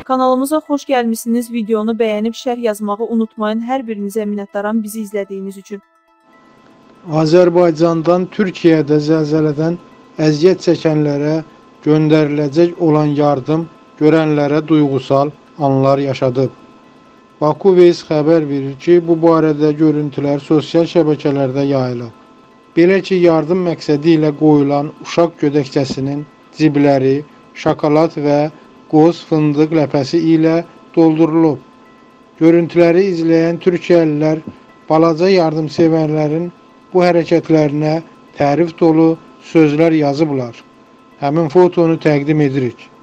Kanalımıza xoş gəlmişsiniz. Videonu bəyənib şərh yazmağı unutmayın. Hər birinizə minnətdaram bizi izlədiyiniz üçün. Azərbaycandan Türkiyədə zəlzələdən əziyyət çəkənlərə göndəriləcək olan yardım görənlərə duyğusal anlar yaşadıb. Baku Veys xəbər verir ki, bu barədə görüntülər sosial şəbəkələrdə yayılıb. Belə ki, yardım məqsədi ilə qoyulan uşaq gödəkçəsinin cibləri şokolad və qoz fındıq ləpəsi ilə doldurulub. Görüntüləri izləyən Türkiyəlilər balaca yardımsevərlərin bu hərəkətlərinə tərif dolu sözlər yazıblar. Həmin fotonu təqdim edirik.